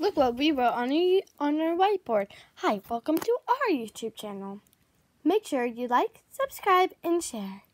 Look what we wrote on our whiteboard. Hi, welcome to our YouTube channel. Make sure you like, subscribe, and share.